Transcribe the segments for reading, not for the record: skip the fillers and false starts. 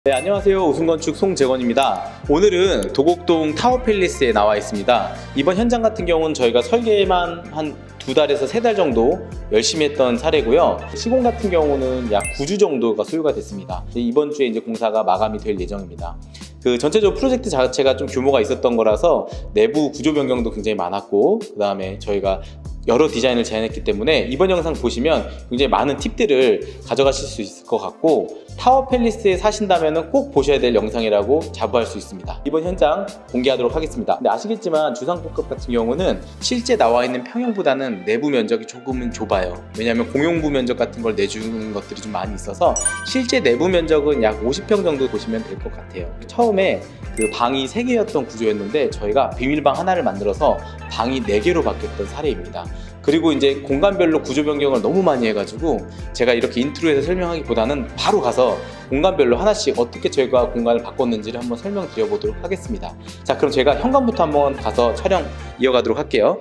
네, 안녕하세요. 우승건축 송재건입니다. 오늘은 도곡동 타워팰리스에 나와 있습니다. 이번 현장 같은 경우는 저희가 설계만 한 2달에서 3달 정도 열심히 했던 사례고요. 시공 같은 경우는 약 9주 정도가 소요가 됐습니다. 이번 주에 이제 공사가 마감이 될 예정입니다. 전체적으로 프로젝트 자체가 좀 규모가 있었던 거라서 내부 구조 변경도 굉장히 많았고, 그 다음에 저희가 여러 디자인을 제안했기 때문에 이번 영상 보시면 굉장히 많은 팁들을 가져가실 수 있을 것 같고, 타워팰리스에 사신다면 꼭 보셔야 될 영상이라고 자부할 수 있습니다. 이번 현장 공개하도록 하겠습니다. 근데 아시겠지만 주상복합 같은 경우는 실제 나와 있는 평형보다는 내부 면적이 조금은 좁아요. 왜냐하면 공용부 면적 같은 걸 내주는 것들이 좀 많이 있어서 실제 내부 면적은 약 50평 정도 보시면 될 것 같아요. 처음에 방이 3개였던 구조였는데 저희가 비밀방 하나를 만들어서 방이 4개로 바뀌었던 사례입니다. 그리고 이제 공간별로 구조 변경을 너무 많이 해가지고 제가 이렇게 인트로에서 설명하기보다는 바로 가서 공간별로 하나씩 어떻게 저희가 공간을 바꿨는지를 한번 설명드려 보도록 하겠습니다. 자, 그럼 제가 현관부터 한번 가서 촬영 이어가도록 할게요.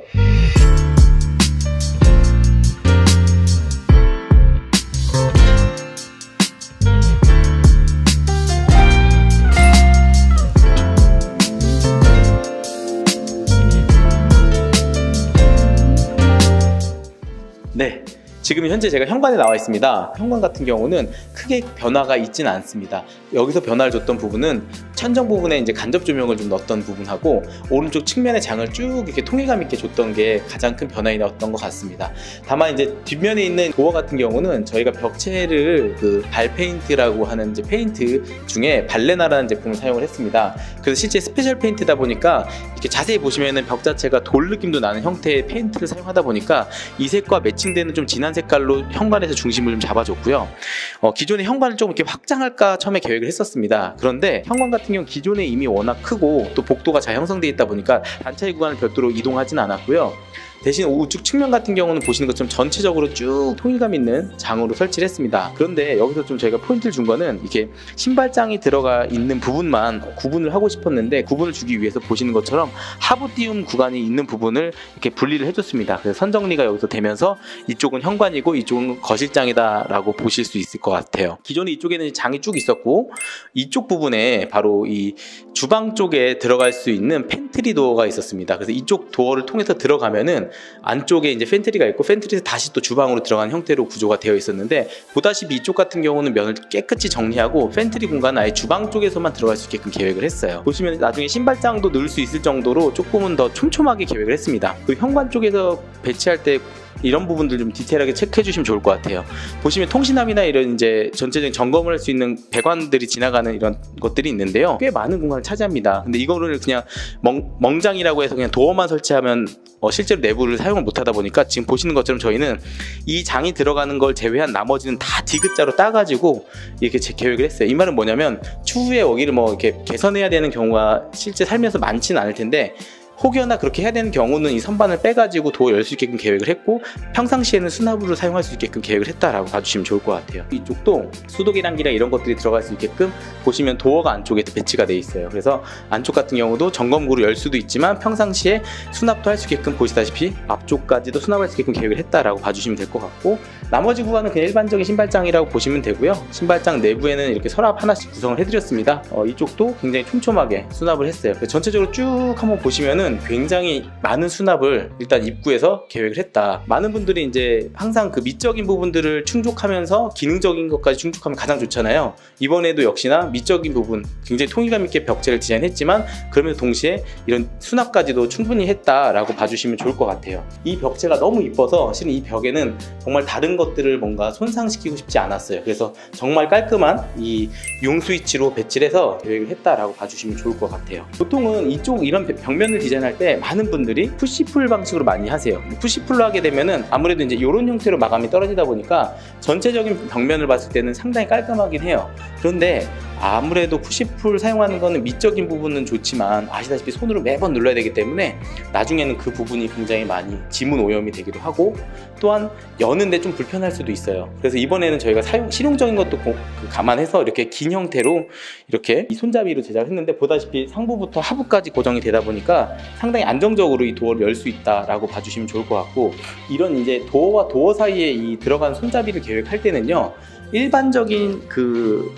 네, 지금 현재 제가 현관에 나와 있습니다. 현관 같은 경우는 크게 변화가 있지는 않습니다. 여기서 변화를 줬던 부분은 천정 부분에 이제 간접 조명을 좀 넣었던 부분하고 오른쪽 측면의 장을 쭉 이렇게 통일감 있게 줬던 게 가장 큰 변화였던 것 같습니다. 다만 이제 뒷면에 있는 도어 같은 경우는 저희가 벽체를 발페인트라고 하는 이제 페인트 중에 발레나라는 제품을 사용을 했습니다. 그래서 실제 스페셜 페인트다 보니까 이렇게 자세히 보시면은 벽 자체가 돌 느낌도 나는 형태의 페인트를 사용하다 보니까 이 색과 매칭되는 좀 진한 색깔로 현관에서 중심을 좀 잡아줬고요. 기존의 현관을 좀 이렇게 확장할까 처음에 계획을 했었습니다. 그런데 현관 같은 경우 기존에 이미 워낙 크고 또 복도가 잘 형성되어 있다 보니까 단차의 구간을 별도로 이동하지는 않았고요. 대신 우측 측면 같은 경우는 보시는 것처럼 전체적으로 쭉 통일감 있는 장으로 설치를 했습니다. 그런데 여기서 좀 저희가 포인트를 준 거는 이렇게 신발장이 들어가 있는 부분만 구분을 하고 싶었는데, 구분을 주기 위해서 보시는 것처럼 하부 띄움 구간이 있는 부분을 이렇게 분리를 해줬습니다. 그래서 선정리가 여기서 되면서 이쪽은 현관이고 이쪽은 거실장이다 라고 보실 수 있을 것 같아요. 기존에 이쪽에는 장이 쭉 있었고 이쪽 부분에 바로 이 주방 쪽에 들어갈 수 있는 팬트리 도어가 있었습니다. 그래서 이쪽 도어를 통해서 들어가면은 안쪽에 이제 팬트리가 있고 팬트리에서 다시 또 주방으로 들어가는 형태로 구조가 되어 있었는데, 보다시피 이쪽 같은 경우는 면을 깨끗이 정리하고 팬트리 공간은 아예 주방 쪽에서만 들어갈 수 있게끔 계획을 했어요. 보시면 나중에 신발장도 넣을 수 있을 정도로 조금은 더 촘촘하게 계획을 했습니다. 그리고 현관 쪽에서 배치할 때 이런 부분들 좀 디테일하게 체크해 주시면 좋을 것 같아요. 보시면 통신함이나 이런 이제 전체적인 점검을 할 수 있는 배관들이 지나가는 이런 것들이 있는데요. 꽤 많은 공간을 차지합니다. 근데 이거를 그냥 멍장이라고 해서 그냥 도어만 설치하면 실제로 내부를 사용을 못 하다 보니까 지금 보시는 것처럼 저희는 이 장이 들어가는 걸 제외한 나머지는 다 디귿자로 따가지고 이렇게 계획을 했어요. 이 말은 뭐냐면 추후에 여기를 이렇게 개선해야 되는 경우가 실제 살면서 많지는 않을 텐데, 혹여나 그렇게 해야 되는 경우는 이 선반을 빼가지고 도어 열 수 있게끔 계획을 했고, 평상시에는 수납으로 사용할 수 있게끔 계획을 했다라고 봐주시면 좋을 것 같아요. 이쪽도 수도계량기랑 이런 것들이 들어갈 수 있게끔 보시면 도어가 안쪽에 배치가 되어 있어요. 그래서 안쪽 같은 경우도 점검구로 열 수도 있지만 평상시에 수납도 할 수 있게끔 보시다시피 앞쪽까지도 수납할 수 있게끔 계획을 했다라고 봐주시면 될 것 같고, 나머지 구간은 그냥 일반적인 신발장이라고 보시면 되고요. 신발장 내부에는 이렇게 서랍 하나씩 구성을 해드렸습니다. 이쪽도 굉장히 촘촘하게 수납을 했어요. 전체적으로 쭉 한번 보시면은 굉장히 많은 수납을 일단 입구에서 계획을 했다. 많은 분들이 이제 항상 미적인 부분들을 충족하면서 기능적인 것까지 충족하면 가장 좋잖아요. 이번에도 역시나 미적인 부분 굉장히 통일감 있게 벽체를 디자인했지만 그러면서 동시에 이런 수납까지도 충분히 했다라고 봐주시면 좋을 것 같아요. 이 벽체가 너무 이뻐서 실은 이 벽에는 정말 다른 것들을 뭔가 손상시키고 싶지 않았어요. 그래서 정말 깔끔한 이 융 스위치로 배치를 해서 계획을 했다라고 봐주시면 좋을 것 같아요. 보통은 이런 벽면을 디자인할 때 많은 분들이 푸시풀 방식으로 많이 하세요. 푸시풀로 하게 되면은 아무래도 이제 이런 형태로 마감이 떨어지다 보니까 전체적인 벽면을 봤을 때는 상당히 깔끔하긴 해요. 그런데 아무래도 푸시풀 사용하는 거는 미적인 부분은 좋지만 아시다시피 손으로 매번 눌러야 되기 때문에 나중에는 그 부분이 굉장히 많이 지문 오염이 되기도 하고, 또한 여는데 좀 불편할 수도 있어요. 그래서 이번에는 저희가 실용적인 것도 감안해서 이렇게 긴 형태로 이렇게 이 손잡이로 제작을 했는데, 보다시피 상부부터 하부까지 고정이 되다 보니까 상당히 안정적으로 이 도어를 열 수 있다라고 봐주시면 좋을 것 같고, 이런 이제 도어와 도어 사이에 이 들어간 손잡이를 계획할 때는요, 일반적인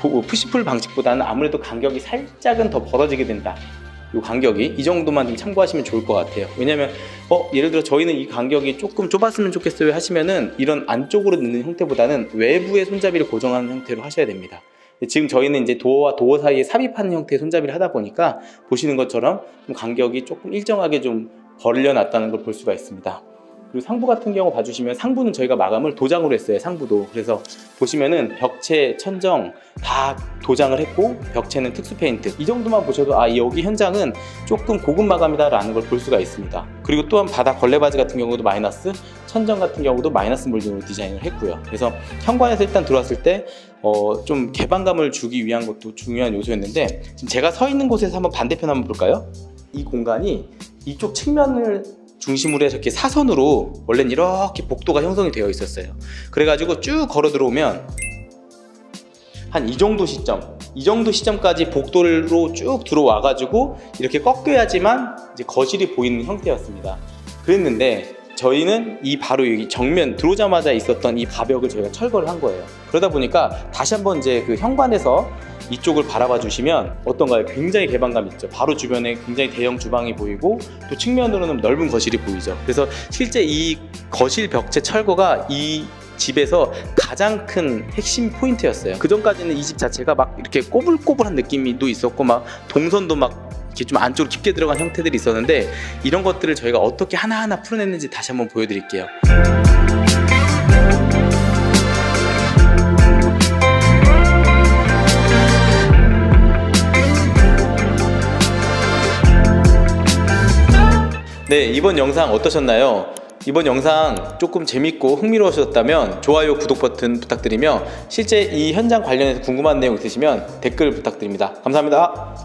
푸시풀 방식보다는 아무래도 간격이 살짝은 더 벌어지게 된다. 이 간격이 이 정도만 좀 참고하시면 좋을 것 같아요. 왜냐면 예를 들어 저희는 이 간격이 조금 좁았으면 좋겠어요 하시면은 이런 안쪽으로 넣는 형태보다는 외부의 손잡이를 고정하는 형태로 하셔야 됩니다. 지금 저희는 이제 도어와 도어 사이에 삽입하는 형태의 손잡이를 하다 보니까 보시는 것처럼 좀 간격이 조금 일정하게 좀 벌려놨다는 걸 볼 수가 있습니다. 그리고 상부 같은 경우 봐주시면 상부는 저희가 마감을 도장으로 했어요. 상부도. 그래서 보시면은 벽체, 천정 다 도장을 했고 벽체는 특수 페인트. 이 정도만 보셔도 여기 현장은 조금 고급 마감이다 라는 걸 볼 수가 있습니다. 그리고 또한 바닥 걸레바지 같은 경우도 마이너스, 천정 같은 경우도 마이너스 몰딩으로 디자인을 했고요. 그래서 현관에서 일단 들어왔을 때 좀 개방감을 주기 위한 것도 중요한 요소였는데, 지금 제가 서 있는 곳에서 한번 반대편 한번 볼까요? 이 공간이 이쪽 측면을 중심으로 해서 이렇게 사선으로 원래는 이렇게 복도가 형성이 되어 있었어요. 그래가지고 쭉 걸어 들어오면 한 이 정도 시점까지 복도로 쭉 들어와가지고 이렇게 꺾여야지만 이제 거실이 보이는 형태였습니다. 그랬는데 저희는 이 바로 여기 정면 들어오자마자 있었던 이 가벽을 저희가 철거를 한 거예요. 그러다 보니까 다시 한번 이제 그 현관에서 이쪽을 바라봐 주시면 어떤가요? 굉장히 개방감 있죠. 바로 주변에 굉장히 대형 주방이 보이고 또 측면으로는 넓은 거실이 보이죠. 그래서 실제 이 거실 벽체 철거가 이 집에서 가장 큰 핵심 포인트였어요. 그 전까지는 이 집 자체가 막 이렇게 꼬불꼬불한 느낌도 있었고 막 동선도 막 이렇게 좀 안쪽으로 깊게 들어간 형태들이 있었는데, 이런 것들을 저희가 어떻게 하나하나 풀어냈는지 다시 한번 보여드릴게요. 네, 이번 영상 어떠셨나요? 이번 영상 조금 재밌고 흥미로우셨다면 좋아요, 구독 버튼 부탁드리며 실제 이 현장 관련해서 궁금한 내용 있으시면 댓글 부탁드립니다. 감사합니다.